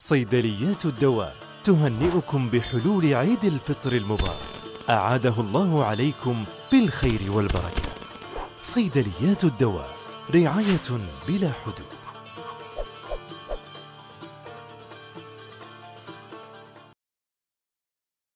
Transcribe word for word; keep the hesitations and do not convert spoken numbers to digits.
صيدليات الدواء تهنئكم بحلول عيد الفطر المبارك، أعاده الله عليكم بالخير والبركات. صيدليات الدواء، رعاية بلا حدود.